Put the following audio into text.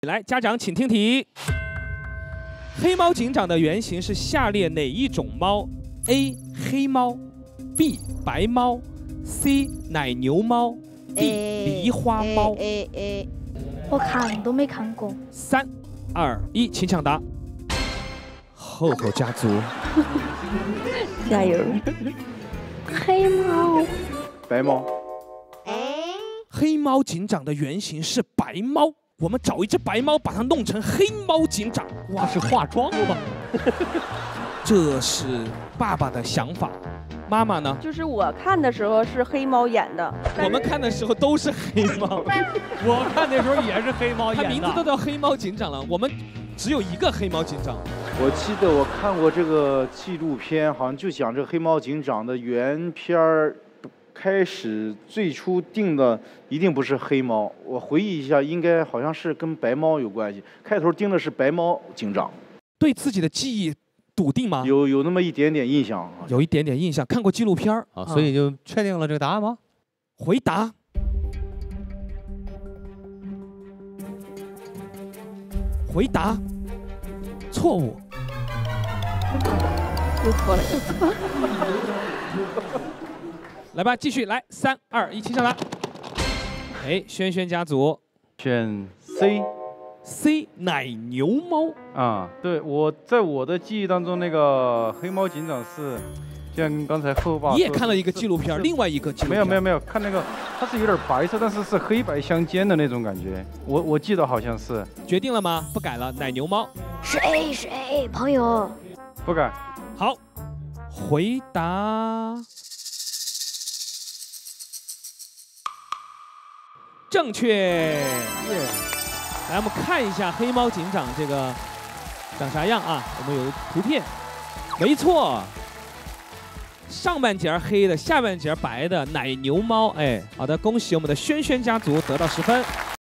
来，家长请听题：黑猫警长的原型是下列哪一种猫 ？A. 黑猫 ，B. 白猫 ，C. 奶牛猫 ，D. 狸花猫。 我看都没看过。 3、2、1，请抢答。厚厚家族， 加油！黑猫， 白猫。 黑猫警长的原型是白猫。我们找一只白猫，把它弄成黑猫警长。 哇，是化妆吗？ 这是爸爸的想法。妈妈呢？ 就是我看的时候是黑猫演的， 我们看的时候都是黑猫。 我看的时候也是黑猫演的。 他名字都叫黑猫警长了，我们只有一个黑猫警长。 我记得我看过这个纪录片，好像就讲这个黑猫警长的原片儿。开始最初定的一定不是黑猫，我回忆一下，应该好像是跟白猫有关系。开头定的是白猫警长， 对自己的记忆笃定吗？ 有那么一点点印象， 有一点点印象，看过纪录片啊，所以就确定了这个答案吗？ 回答。回答。错误。 又错了。 来吧，继续来，3、2、1，请上答。哎，轩轩家族选 C 奶牛猫啊，对，在我的记忆当中，那个黑猫警长是，就像刚才后爸， 你也看了一个纪录片，另外一个纪录片没有，看那个它是有点白色，但是是黑白相间的那种感觉，我记得好像是。 决定了吗？不改了，奶牛猫。 是 A，朋友。 不改。 好，回答。正确，来，我们看一下黑猫警长这个长啥样啊？我们有图片，没错，上半截黑的，下半截白的奶牛猫。哎，好的，恭喜我们的轩轩家族得到10分。